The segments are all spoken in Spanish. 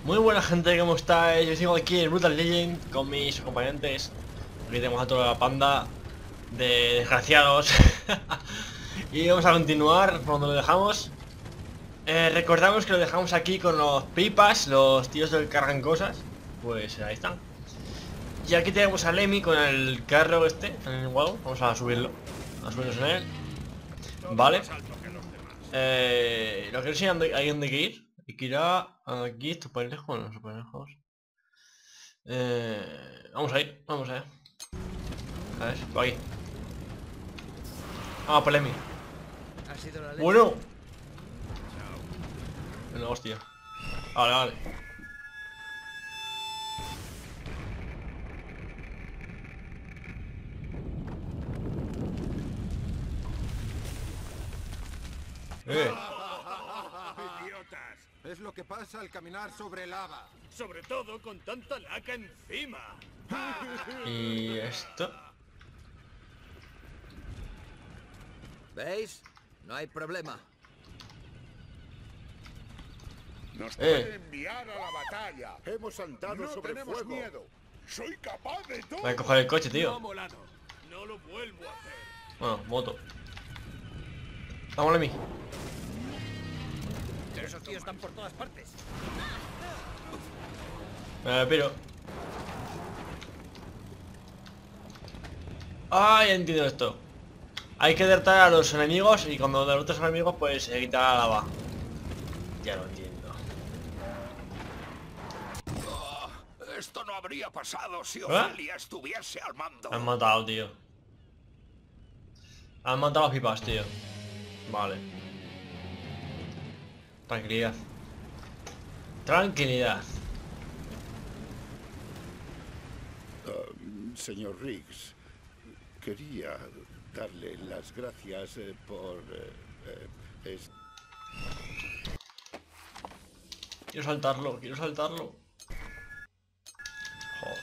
Muy buena gente, ¿cómo estáis? Yo sigo aquí en Brutal Legend con mis acompañantes. Aquí tenemos a toda la panda de desgraciados. Y vamos a continuar por donde lo dejamos. Recordamos que lo dejamos aquí con los pipas, los tíos que cargan cosas. Pues ahí están. Y aquí tenemos a Lemmy con el carro este, en el wow. Vamos a subirlo. A subirnos en él. Vale. Lo que no sé hay dónde que ir. Y que irá aquí, súper lejos, no, súper lejos. Vamos a ir, vamos a ver. A ver, por aquí. Ah, por Lemmy. Bueno. Bueno, hostia. Vale, vale. ¡Idiotas! Es lo que pasa al caminar sobre lava. Sobre todo con tanta laca encima. Y esto. ¿Veis? No hay problema. Nos puede enviar a la batalla. Hemos andado No sobre tenemos fuego. miedo. Soy capaz de todo. Voy a coger el coche, No ha tío. molado. No lo vuelvo a hacer. Bueno, moto. Vamos, Lemmy. Esos tíos están por todas partes. Pero. Ah, ya entiendo esto. Hay que derrotar a los enemigos y cuando derrotas a los enemigos pues se quita la lava. Ya lo entiendo. Esto no habría pasado si Ofelia estuviese al mando. Han matado, tío. Han matado a los pipas, tío. Vale. Tranquilidad. Tranquilidad. Señor Riggs, quería darle las gracias por... Quiero saltarlo, quiero saltarlo. Joder.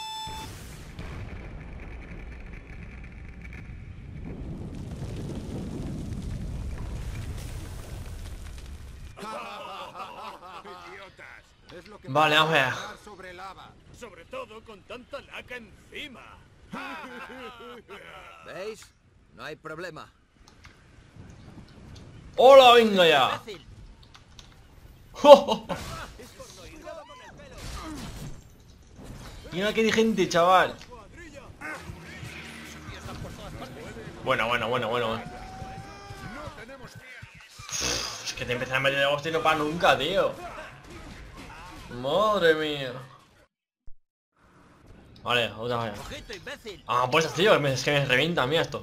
¡Idiotas! Es lo que Vale, pasa vamos allá. al caminar sobre lava. Sobre todo con tanta laca encima. ¿Veis? No hay problema. ¡Hola, venga ya! ¡Imbécil! Mira qué dirigente, chaval. Bueno. Es que te empiezas a meter de hostia y no para nunca, tío. Madre mía. Vale, otra vez. ¡Ojito, imbécil! Ah, pues tío, es que me revienta a mí esto.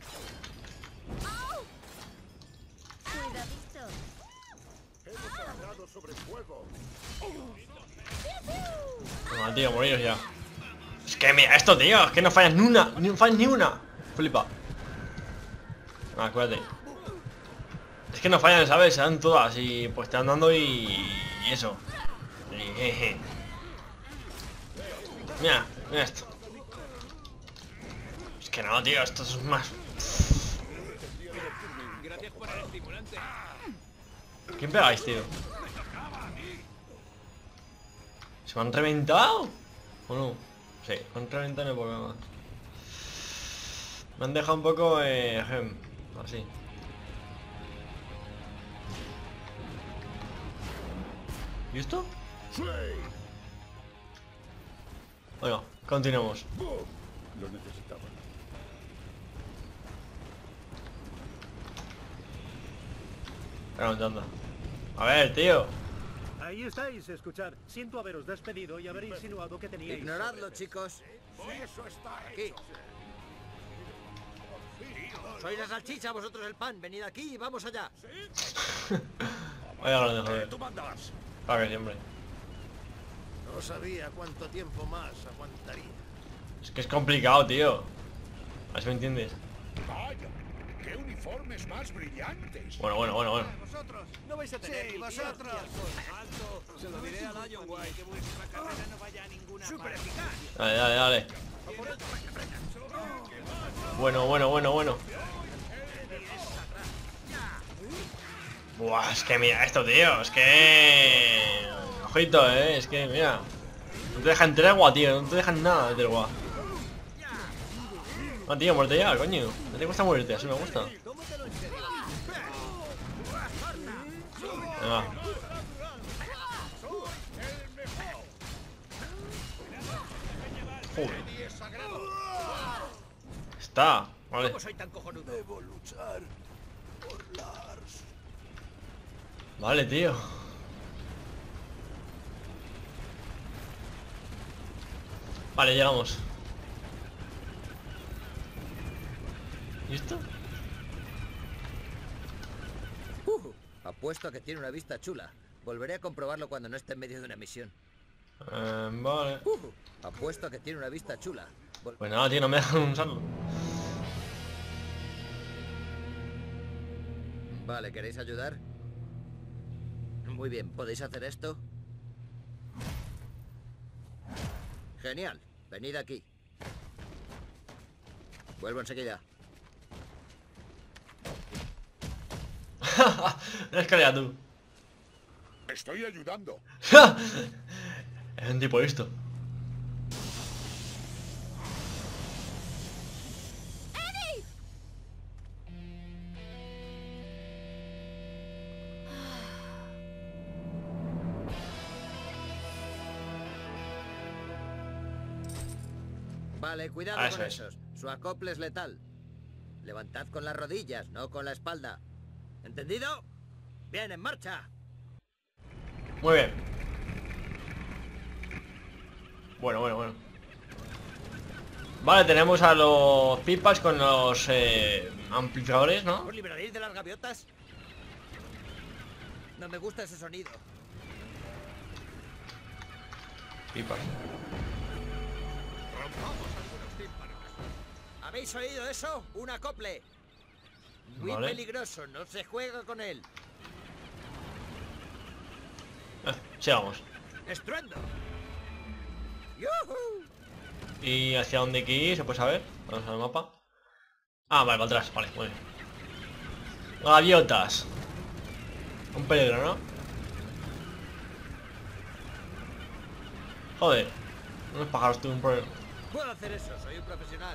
No, tío, moriros ya. Es que mira esto, tío, es que no fallas ni una, no fallas ni una. Flipa. Ah, acuérdate. Es que no fallan, ¿sabes? Se dan todas y pues te van dando y eso. Jeje. Mira esto. Es que no, tío, esto es más. Gracias por el estimulante. ¿Quién pegáis, tío? ¿Se me han reventado? ¿O no? Sí, me han reventado en el problema. Me han dejado un poco así. ¿Y esto? ¡Sí! Bueno, continuamos. Lo necesitaba. Anda. A ver, tío. Ahí estáis, escuchar. Siento haberos despedido y haber insinuado que teníais... Ignoradlo, chicos. Eso está Aquí. hecho. Soy la salchicha, vosotros el pan. Venid aquí y vamos allá. Vaya grande, joder. Tú mandas. Para que siempre. No sabía cuánto tiempo más aguantaría. Es que es complicado, tío. A ver si me entiendes. Vaya, qué uniformes más brillantes. Bueno. Vosotros no vais a tener. Sí, vosotros. Alto. Se lo diré a Lion White. Que vuestra carrera no vaya a ninguna Súper parte. eficaz. Dale. Bueno. Buah, es que mira esto, tío. Es que... Ojito, es que, mira. No te dejan tregua, tío. No te dejan nada de tregua. Ah, tío, muerte ya, coño. No te cuesta morirte, así me gusta. Venga. Joder. Está, vale. ¿Cómo soy tan cojonudo? Debo luchar por Lars. Vale, tío. Vale, llegamos. ¿Listo? Apuesto a que tiene una vista chula. Volveré a comprobarlo cuando no esté en medio de una misión. Vale. Apuesto a que tiene una vista chula. Pues nada, tío, no me dejan usarlo. Vale, ¿queréis ayudar? Muy bien, ¿podéis hacer esto? Genial, venid aquí. Vuelvo enseguida. Una escalera, tú. Estoy ayudando. Es un tipo listo. Vale, cuidado Eso con es. esos. Su acople es letal. Levantad con las rodillas, no con la espalda. ¿Entendido? Bien, en marcha. Muy bien. Bueno. Vale, tenemos a los pipas con los amplificadores, ¿no? ¿Os libraréis de las gaviotas? No me gusta ese sonido. Pipas. ¿Habéis oído eso? Un acople. Muy Vale. peligroso, no se juega con él. Sigamos. ¡Estruendo! ¡Yuhu! ¿Y hacia dónde hay que ir? ¿Se puede saber? Vamos al mapa. Ah, vale, para atrás, vale, muy bien. Gaviotas. Un peligro, ¿no? Joder. Unos pájaros tuve un problema. Puedo hacer eso, soy un profesional.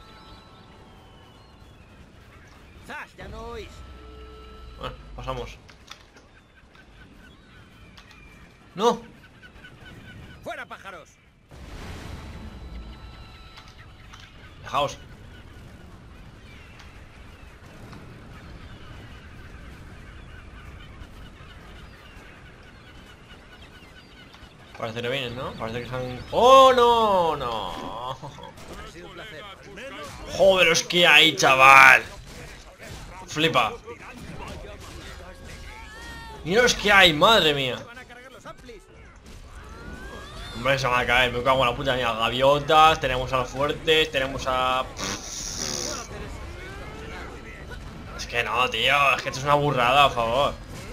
¡Zas! Ya no oís. Bueno, pasamos. ¡No! ¡Fuera, pájaros! Dejaos. Parece que vienen, ¿no? Parece que están... ¡Oh, no! ¡No! Ha sido un placer. ¡Joder, los que hay, chaval! Flipa. Mira los que hay, madre mía. ¡Van a cargar los amplis! Hombre, se van a caer, me cago en la puta mía. Gaviotas, tenemos a los fuertes, tenemos a... Es que no, tío, es que esto es una burrada, por favor.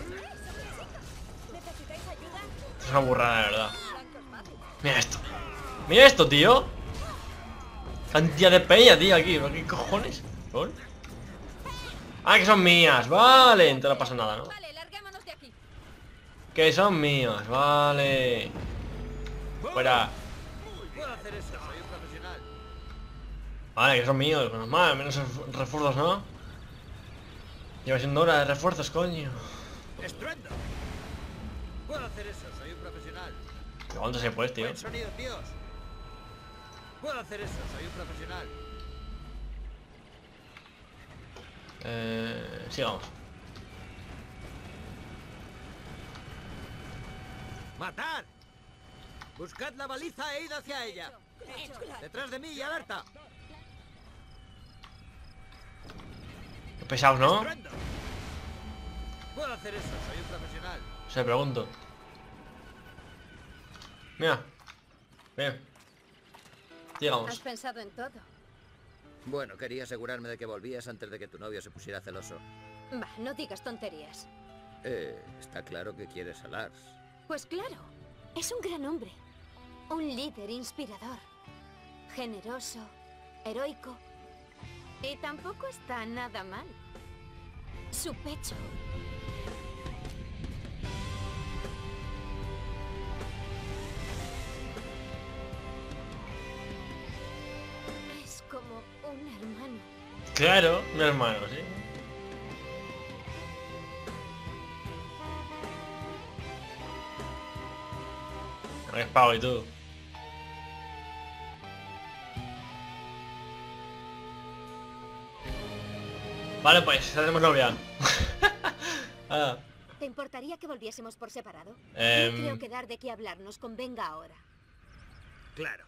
Esto es una burrada, de verdad. Mira esto. Mira esto, tío. Cantidad de peña, tío, aquí. ¿Qué cojones? ¿Son? Ah, que son mías, vale. No te pasa nada, ¿no? Vale, larguémonos de aquí. Que son míos, vale. Fuera. Puedo hacer eso, soy un profesional. Vale, que son míos, menos mal, menos refuerzos, ¿no? Lleva siendo hora de refuerzos, coño. ¡Estruendo! Puedo hacer eso, soy un profesional. ¿Cuánto se puede, tío? Buen sonido, tíos. Puedo hacer eso, soy un profesional. Sigamos. ¡Matar! Buscad la baliza e id hacia ella. Detrás de mí y alerta. Qué pesados, ¿no? ¡Estruendo! Puedo hacer eso, soy un profesional. Se pregunto. Mira. Bien. Has Llegamos. pensado en todo. Bueno, quería asegurarme de que volvías antes de que tu novio se pusiera celoso. Va, no digas tonterías. Está claro que quieres a Lars. Pues claro, es un gran hombre. Un líder inspirador. Generoso, heroico. Y tampoco está nada mal. Su pecho. Claro, mi hermano, sí. Es pavo y todo. Vale, pues, ya tenemos novia. Ah, ¿Te importaría que volviésemos por separado? Em. No creo que dar de qué hablar nos convenga ahora. Claro.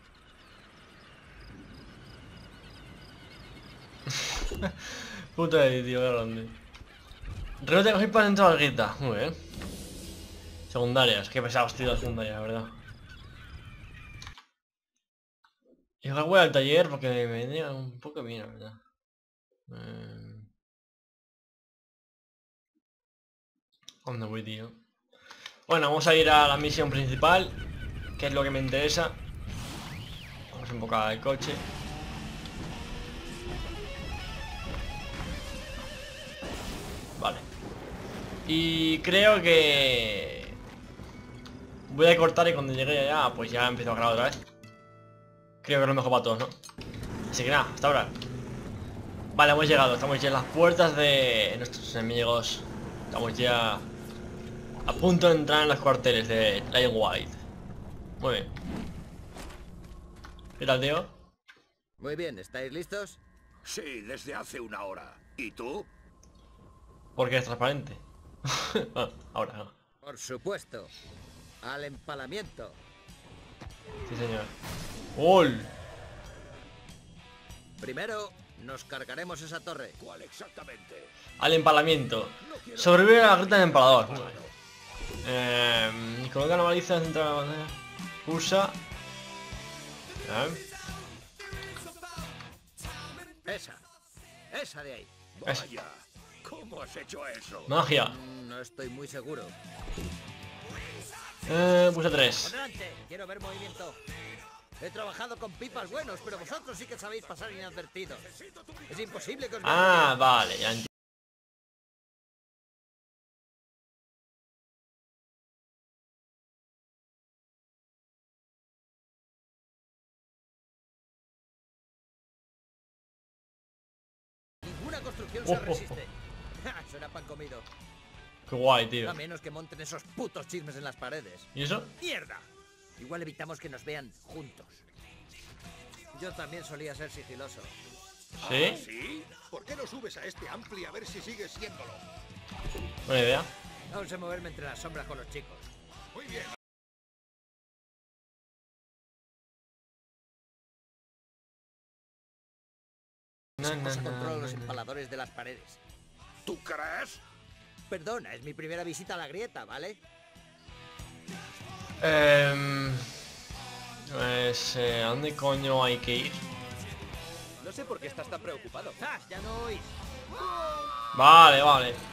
puta de tío, grande. Reo de para dentro de la guita. Muy bien. Secundarias, qué pesados tío las secundarias, la verdad. Y ahora voy al taller porque me venía un poco bien, la verdad. ¿Dónde voy, tío? Bueno, vamos a ir a la misión principal, que es lo que me interesa. Vamos a invocar el coche. Vale. Y creo que voy a cortar y cuando llegue allá, pues ya empiezo a grabar otra vez. Creo que es lo mejor para todos, ¿no? Así que nada, hasta ahora. Vale, hemos llegado, estamos ya en las puertas de nuestros enemigos. Estamos ya a punto de entrar en los cuarteles de Lion White. Muy bien. ¿Qué tal, tío? Muy bien, ¿estáis listos? Sí, desde hace una hora. ¿Y tú? Porque es transparente. Ah, ahora, no. Por supuesto. Al empalamiento. Sí, señor. ¡Ol! Primero, nos cargaremos esa torre. ¿Cuál exactamente? Al empalamiento. Sobrevive a la grita del empalador. Coloca la baliza dentro de la bandera. Pulsa. Esa de ahí. Vaya, ¿cómo has hecho eso? Magia. No estoy muy seguro. Pulsa 3. Adelante, quiero ver movimiento. He trabajado con pipas buenos, pero vosotros sí que sabéis pasar inadvertidos. Es imposible que os... Ah, vale, ya entiendo. Ninguna construcción se resiste. Suena pan comido. Qué guay, tío. A menos que monten esos putos chismes en las paredes. ¿Y eso? ¡Mierda! Igual evitamos que nos vean juntos. Yo también solía ser sigiloso. ¿Sí? ¿Sí? ¿Por qué no subes a este ampli a ver si sigues siéndolo? Buena idea. No sé moverme entre las sombras con los chicos. Muy bien. Controlo los empaladores de las paredes. ¿Tú crees? Perdona, es mi primera visita a la grieta, ¿vale? Pues, ¿a dónde coño hay que ir? No sé por qué estás tan preocupado. ¡Zas! Ya no oís. Vale, vale.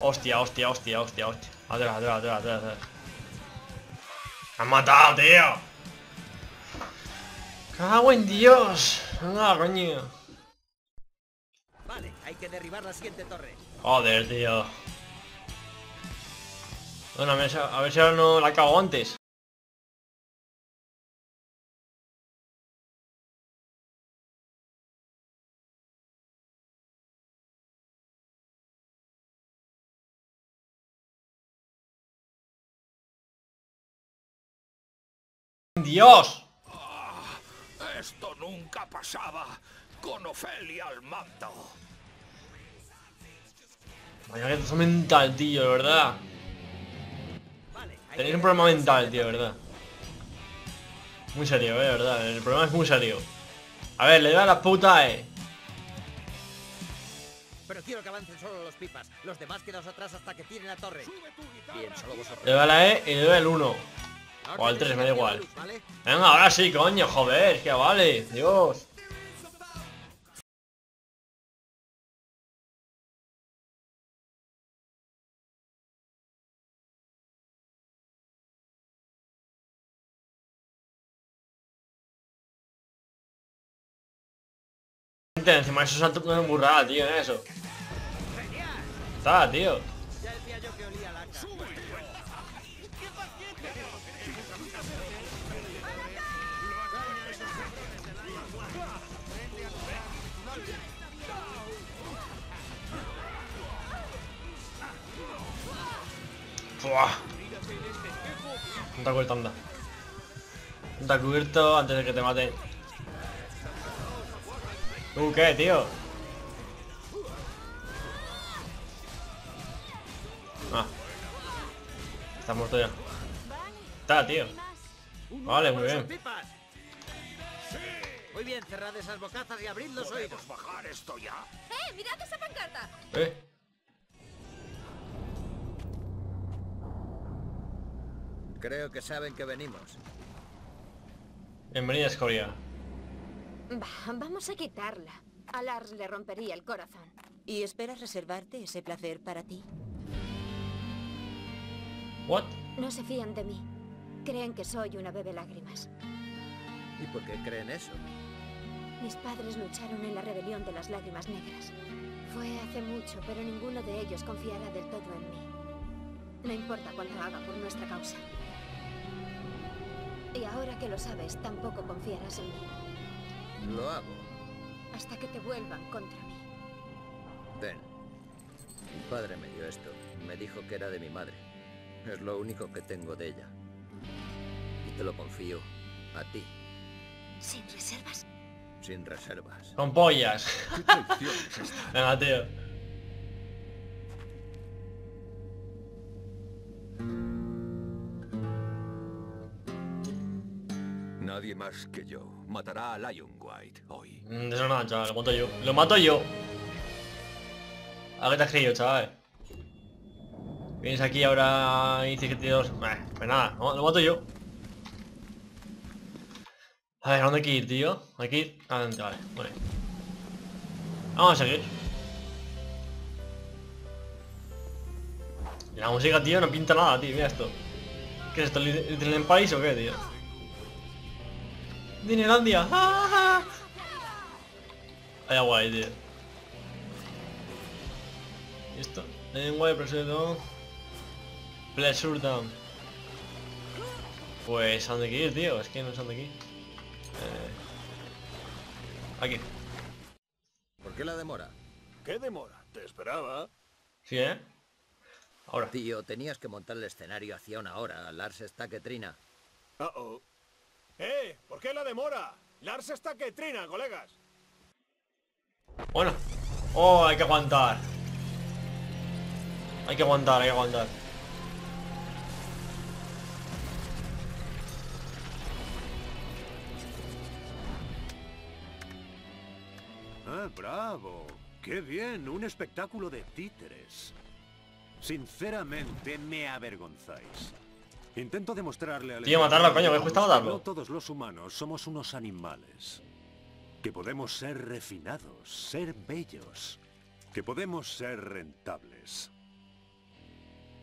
Hostia, hostia, hostia, hostia, hostia. Atrás, atrás, atrás, atrás, atrás. ¡Me han matado, tío! ¡Cago en Dios! ¡Ah, coño! Vale, hay que derribar la siguiente torre. Joder, tío. Bueno, a ver si ahora no la cago antes. ¡Dios! Esto nunca pasaba con Ofelia al mando. Vaya que son mental, tío, de verdad. Vale, hay Tenéis que un problema derribar la mental, siguiente tío, de torre. verdad. Muy serio, de verdad. El problema es muy serio. A ver, le doy a la puta, Pero quiero que avancen solo los pipas. Los demás quedaos atrás hasta que tiren la torre. Bien, solo vosotros. Le doy a la E y le doy al 1. Ahora O al 3, me da tenéis igual. luz, ¿vale? Venga, ahora sí, coño, joder, que vale. Dios. Encima eso salto con una burrada, tío, en eso. Está, tío. Ya decía yo que olía laca. Buah. No te acuerdo, anda. No te ha cubierto antes de que te maten. ¿Qué, tío? Ah. Está muerto ya. Está, tío. Vale, muy bien. Pipas. Muy bien, cerrad esas bocazas y abrid los oídos. ¿Podemos bajar esto ya? ¡Mirad esa pancarta! Creo que saben que venimos. Bienvenida, Escoria. Vamos a quitarla. A Lars le rompería el corazón. ¿Y esperas reservarte ese placer para ti? What? No se fían de mí. Creen que soy una bebe lágrimas. ¿Y por qué creen eso? Mis padres lucharon en la rebelión de las lágrimas negras. Fue hace mucho, pero ninguno de ellos confiará del todo en mí. No importa cuánto haga por nuestra causa. Y ahora que lo sabes, tampoco confiarás en mí. Lo hago. Hasta que te vuelvan contra mí. Ten. Mi padre me dio esto. Me dijo que era de mi madre. Es lo único que tengo de ella. Y te lo confío a ti, ¿Sin reservas? sin reservas. Con pollas. ¿Qué traición es esta? Venga, tío. Nadie más que yo matará a Lion White hoy. De eso nada, chaval, lo mato yo. ¡Lo mato yo! ¿A qué te has creído, chaval? Vienes aquí ahora y dices que tienes... pues nada, lo mato yo. A ver, ¿a dónde hay que ir, tío? Hay que ir adelante, vale. Vamos a seguir. Y la música, tío, no pinta nada, tío, mira esto. ¿Qué es esto? ¿Little Empire o qué, tío? ¡Dinelandia! ¡Ah! Vaya guay, tío. ¿Y esto? Guay, procedo. Pleasure Down. Pues, ¿a dónde hay que ir, tío? Es que no sé dónde hay que ir. Aquí. ¿Por qué la demora? ¿Qué demora? Te esperaba. Sí, ¿eh? Ahora. Tío, tenías que montar el escenario hacía una hora. Lars está que trina. Uh-oh. ¿Por qué la demora? Lars está que trina, colegas. Bueno. Oh, hay que aguantar. Hay que aguantar, hay que aguantar. Ah, bravo. Qué bien, un espectáculo de títeres. Sinceramente, me avergonzáis. Intento demostrarle al... Tío, matarlo, coño, me cuesta matarlo. No todos los humanos somos unos animales. Que podemos ser refinados, ser bellos. Que podemos ser rentables.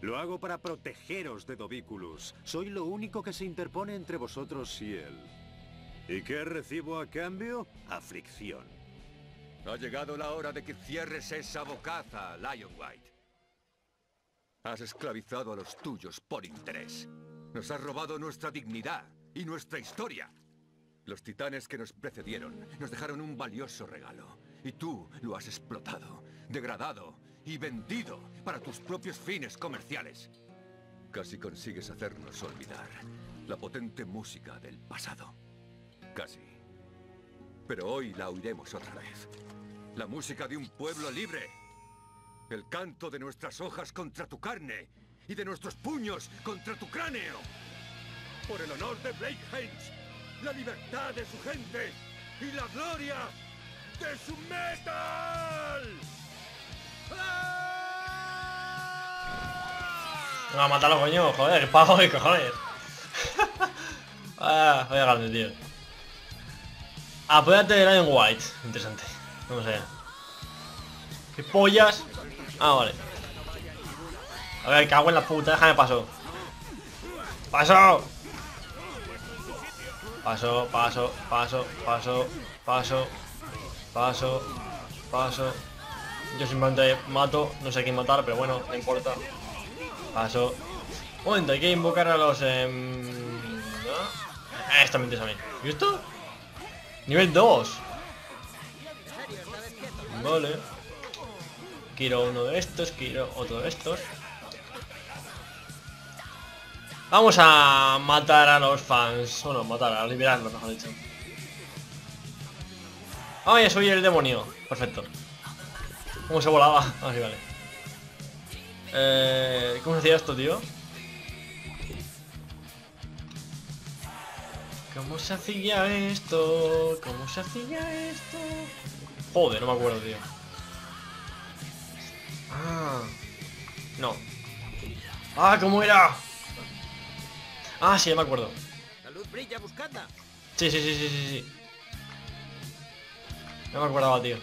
Lo hago para protegeros de Dovículus. Soy lo único que se interpone entre vosotros y él. ¿Y qué recibo a cambio? Aflicción. Ha llegado la hora de que cierres esa bocaza, Lionwhite. Has esclavizado a los tuyos por interés. Nos has robado nuestra dignidad y nuestra historia. Los titanes que nos precedieron nos dejaron un valioso regalo. Y tú lo has explotado, degradado y vendido para tus propios fines comerciales. Casi consigues hacernos olvidar la potente música del pasado. Casi. Pero hoy la oiremos otra vez. La música de un pueblo libre. El canto de nuestras hojas contra tu carne y de nuestros puños contra tu cráneo. Por el honor de Blakehenge, la libertad de su gente y la gloria de su metal. Venga, mátalo, coño, joder, que pago de cojones. Vaya grande, tío. Apóyate de Lionwhite. Interesante. No sé. ¿Qué pollas? Ah, vale. A ver, cago en la puta, déjame paso. ¡Paso! Paso, paso, paso, paso, paso, paso, paso. Yo simplemente mato, no sé quién matar, pero bueno, no importa. Paso. Un momento, hay que invocar a los... ¿no? Esto me interesa a mí. ¿Y esto? Nivel 2. Vale. Quiero uno de estos, quiero otro de estos. Vamos a matar a los fans. Bueno, matar, a liberarlos, mejor dicho. Ah, ya soy el demonio. Perfecto. ¿Cómo se volaba? Ah, sí, vale. ¿Cómo se hacía esto, tío? ¿Cómo se hacía esto? ¿Cómo se hacía esto? Joder, no me acuerdo, tío. Ah. No. Ah, ¿cómo era? Ah, sí, ya me acuerdo. La luz brilla, buscadla. Sí. No me acordaba, tío.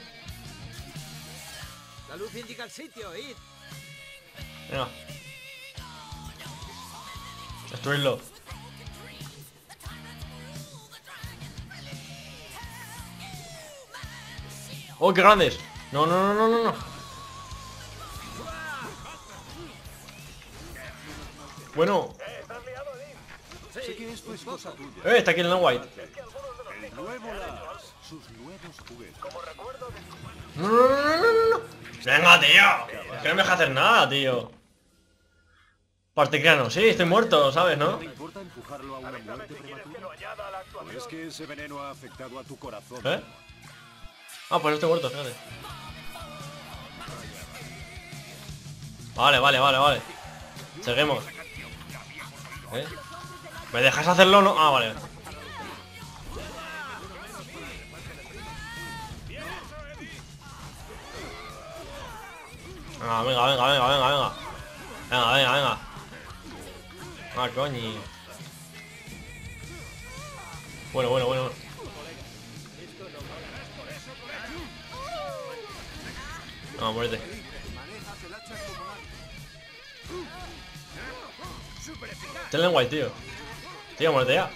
La luz indica el sitio, id. Venga. Destruirlo. ¡Oh, qué grandes! No. Bueno. Sé que esto es cosa tuya. Está aquí el Lionwhite. El nuevo Lars, sus nuevos juguetes. No. Venga, tío. Es que no me deja hacer nada, tío. Particrano, sí, estoy muerto, ¿sabes, no? ¿No te importa empujarlo a una muerte prematura? ¿O es que ese veneno ha afectado a tu corazón? ¿Eh? Ah, pues estoy muerto, fíjate. Vale. Seguimos. ¿Me dejas hacerlo o no? Ah, vale. Ah, venga. Venga. Ah, coño. Bueno. No, muérete. Ten el guay, tío. Tío, muérete ya.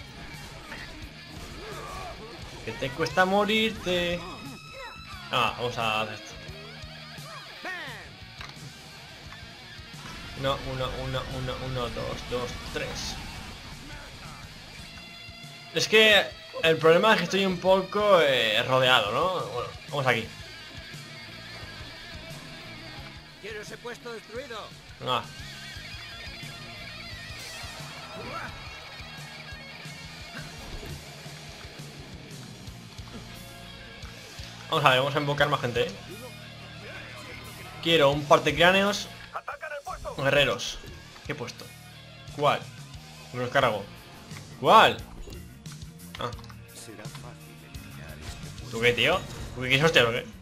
Que te cuesta morirte. Ah, vamos a hacer esto. Uno, dos, tres. Es que el problema es que estoy un poco rodeado, ¿no? Bueno, vamos aquí. Quiero ese puesto destruido. Venga. Vamos a ver, vamos a invocar más gente, ¿eh? Quiero un par de cráneos. Guerreros. ¿Qué he puesto? ¿Cuál? Me los cargo. ¿Cuál? Ah. ¿Tú qué, tío? ¿Tú qué quieres, hostia, o qué?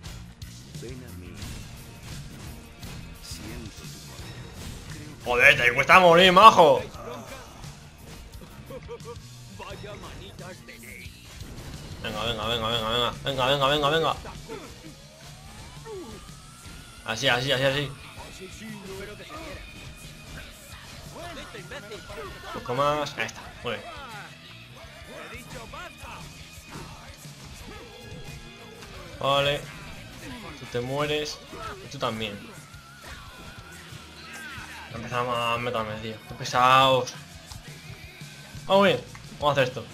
Joder, te cuesta morir, majo. Venga. Así. Un poco más. Ahí está. Muy bien. Vale. Tú te mueres. Y tú también. Empezamos a meterme, tío. Qué pesados. Vamos bien. Vamos a hacer esto.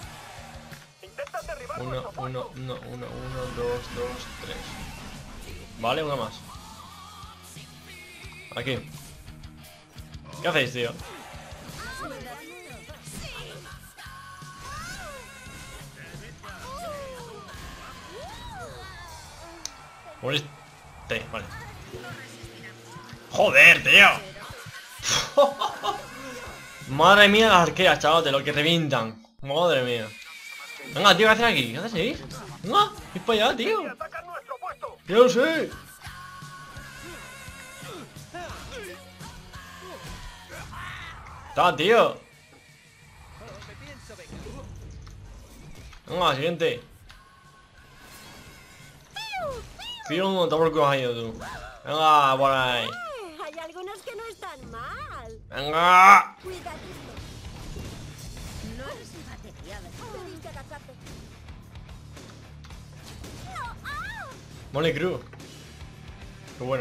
1, 2, 3. Vale, una más. Aquí. ¿Qué hacéis, tío? Moriste. Vale. Joder, tío. Madre mía, las arqueras, chaval, de lo que revientan. Madre mía. Venga, tío, ¿qué haces aquí? ¿Qué haces ahí? Venga, ir para allá, tío. Yo lo sé. Está, tío. Venga, siguiente. Fío, no te por qué has ido tú. Venga, por ahí. Hay algunos que no están mal. Venga. Cuidadito. No eres batería, ¿verdad? Tenéis que agacharte. Molly Crew. Qué bueno.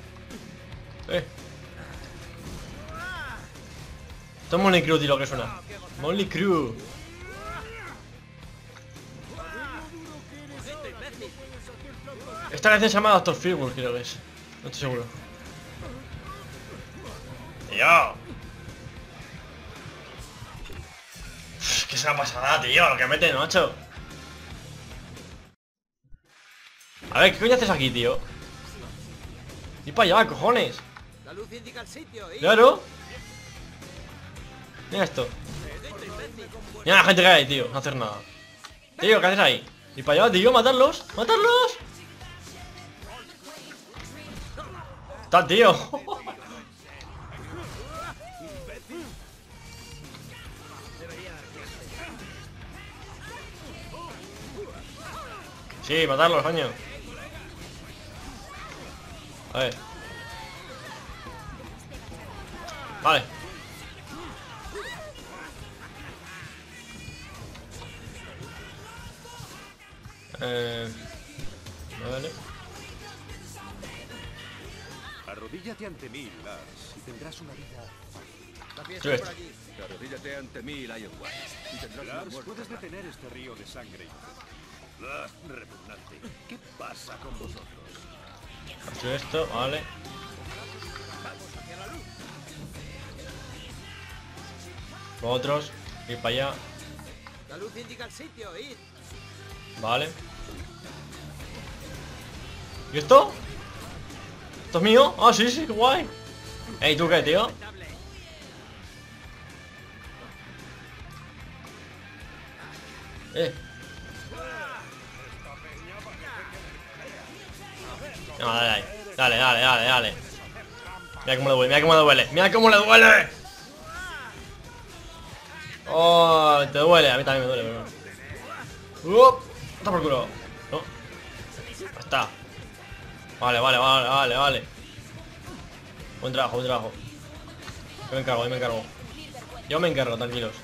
Esto es Molly Crew, tío, lo que suena. Molly Crew. Esta canción se llama Doctor Feelgood, creo que es. No estoy seguro. Tío. ¿Qué es una pasada, tío? Lo que mete, macho. A ver, ¿qué coño haces aquí, tío? Y para allá, cojones. La luz indica el sitio. Claro. Mira esto. Mira la gente que hay ahí, tío. No hacer nada. Tío, ¿qué haces ahí? Y para allá, tío, matarlos. ¡Matarlos! Está, tío. Sí, matarlos, coño. A ver. Vale. Vale. Arrodíllate ante mí, Lars, y tendrás una vida. ¿Qué ves? Arrodíllate ante mí, Lion White, y tendrás una Lars, muerte. puedes detener este río de sangre. Repugnante. ¿Qué pasa con vosotros? Hecho esto, vale. Otros, ir para allá. La luz indica el sitio. Id. Vale. ¿Y esto? ¿Esto es mío? Ah, sí, sí, qué guay. Ey, ¿tú qué, tío? No, dale ahí. Dale, dale, dale, dale. Mira cómo le duele, mira cómo le duele. Mira cómo le duele. Oh, te duele, a mí también me duele, pero... está por culo. No. Ya está. Vale, vale, vale, vale, vale. Buen trabajo, buen trabajo. Yo me encargo, yo me encargo. Yo me encargo, tranquilos.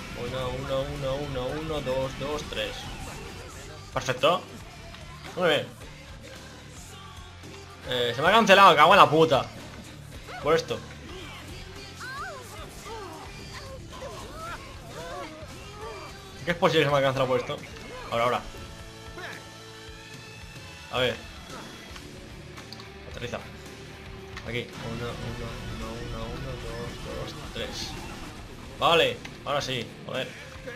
1, 2, 3. Perfecto. Muy bien. Se me ha cancelado, cago en la puta. Por esto. ¿Qué es posible que se me ha cancelado por esto? Ahora. A ver. Aterriza. Aquí. 1, 2, 3. Vale. Ahora sí. Joder.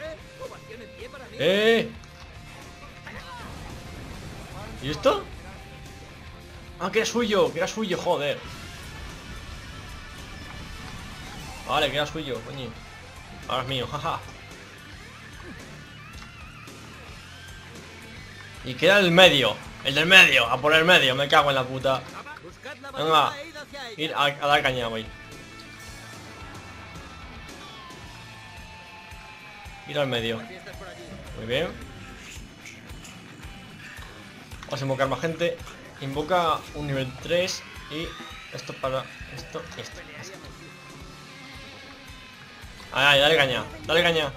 ¿Y esto? Ah, que era suyo, joder. Vale, que era suyo, coño. Ahora es mío, jaja. Y queda el medio. El del medio, a por el medio, me cago en la puta. Venga, ir a dar caña, voy. Ir al medio. Muy bien. Vamos a invocar más gente. Invoca un nivel 3 y esto para esto y esto. Ay, dale caña, dale caña.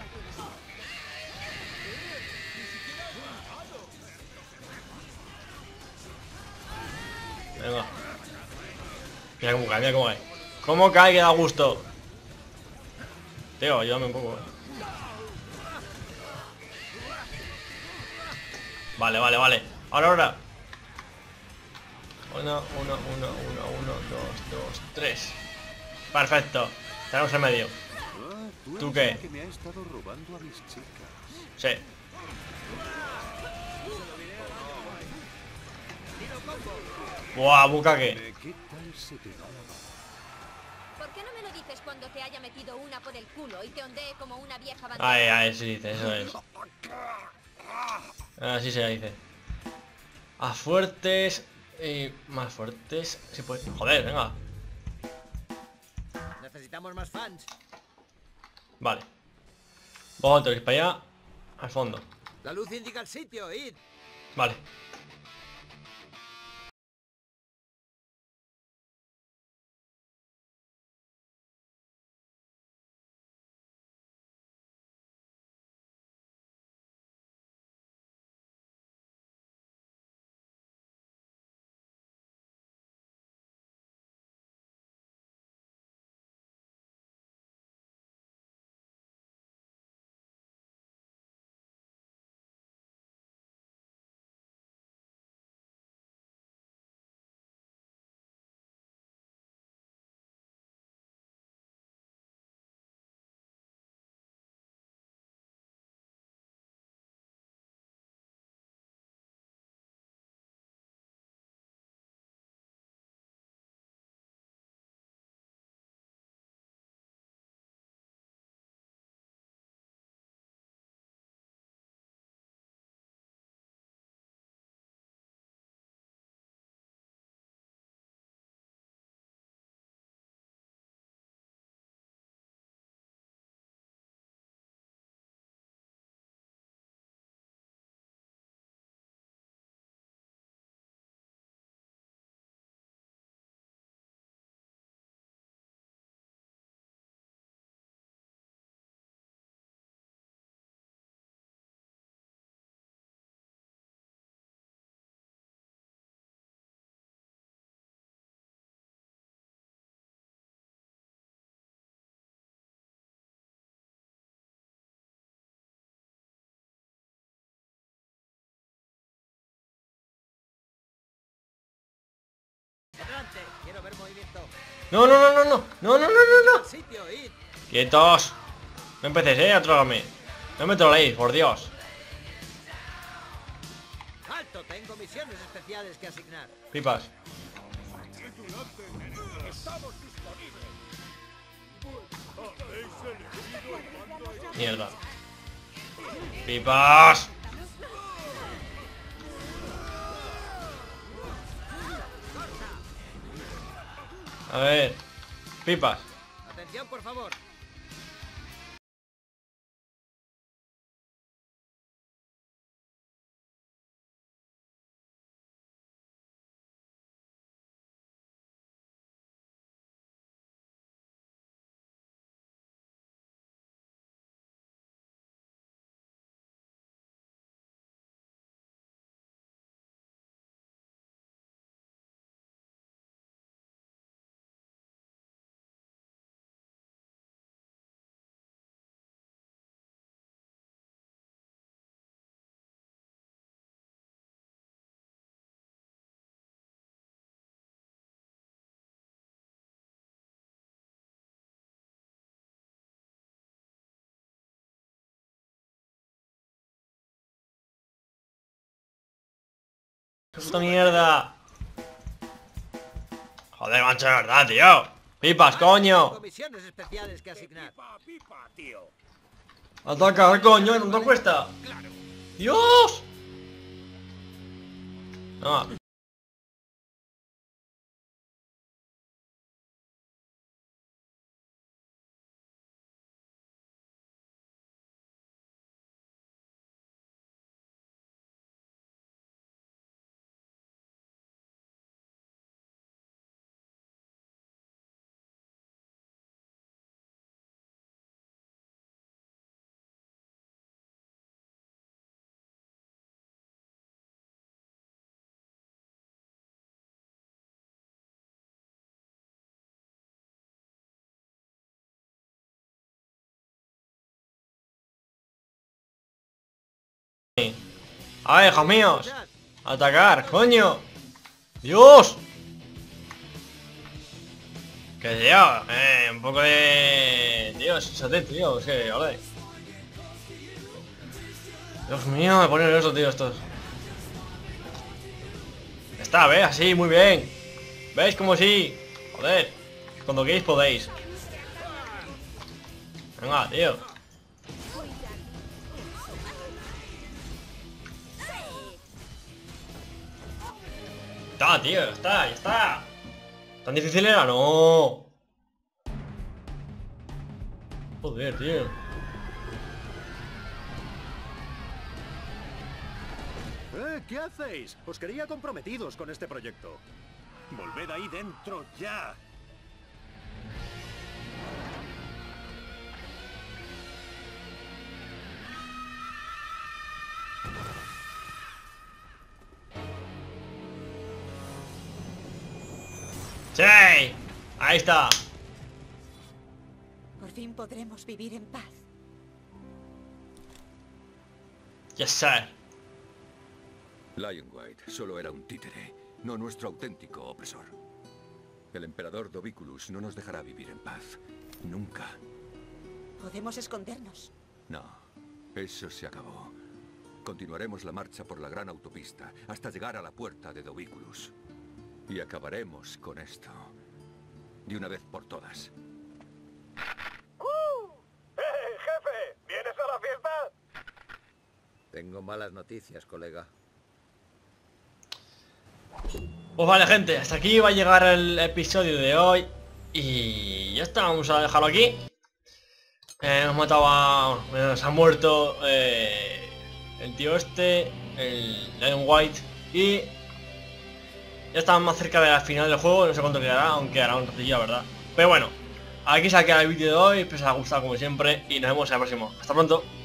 Venga. Mira cómo cae, mira cómo cae. Cómo cae que da gusto. Tío, ayúdame un poco. Vale, vale, vale. Ahora. 1, 2, 3. Perfecto. Tenemos el medio. ¿Tú qué? Que me ha estado robando a mis chicas. Sí. Buah, bucaque. ¿Qué tal se te da la mano? ¿Por qué no me lo dices cuando te haya metido una por el culo y te ondee como una vieja bandera? Ay, sí dice, eso es. Así se dice. A fuertes. Más fuertes. Sí, pues. Joder, venga. Necesitamos más fans. Vale. Vosotros, para allá. Al fondo. La luz indica el sitio, id. Vale. Adelante, quiero ver movimiento. No, no, no, no, no. No, no, no, no, no. Sitio, id. Quietos. No empecéis, atrógame. No me troleéis, por Dios. Alto, tengo misiones especiales que asignar. Pipas. Estamos disponibles. Habéis elegido el mando a Mierda. Pipas. A ver. Pipas. Atención, por favor. ¡Puta mierda! Joder, macho, de verdad, tío. Pipas, coño. Tengo misiones especiales que asignar. pipa, tío. Ataca, coño, no te cuesta. ¡Dios! No. A ver, hijos míos. Atacar, coño. Dios. Que Dios, un poco de... Dios, sensatez, tío, es que, joder. Dios mío, me pone nervioso, tío, esto. Está, ¿ves? Así, muy bien. ¿Veis como sí? Joder, cuando queréis podéis. Venga, tío. Está, tío, ya está, ya está. ¿Tan difícil era? No. Joder, tío. ¿Qué hacéis? Os quería comprometidos con este proyecto. Volved ahí dentro ya. ¡Sí! Ahí está. Por fin podremos vivir en paz. Yes, sir. Lionwhite solo era un títere, no nuestro auténtico opresor. El emperador Doviculus no nos dejará vivir en paz. Nunca. Podemos escondernos. No, eso se acabó. Continuaremos la marcha por la gran autopista hasta llegar a la puerta de Doviculus. Y acabaremos con esto. De una vez por todas. ¡Jefe! ¿Vienes a la fiesta? Tengo malas noticias, colega. Pues vale, gente, hasta aquí va a llegar el episodio de hoy. Y ya está, vamos a dejarlo aquí. Hemos matado a... Bueno, se ha muerto el tío este, el Lionwhite. Y ya estamos más cerca de la final del juego. No sé cuánto quedará, aunque hará un ratillo, ¿verdad? Pero bueno, aquí se ha quedado el vídeo de hoy. Espero que os haya gustado como siempre. Y nos vemos en el próximo. Hasta pronto.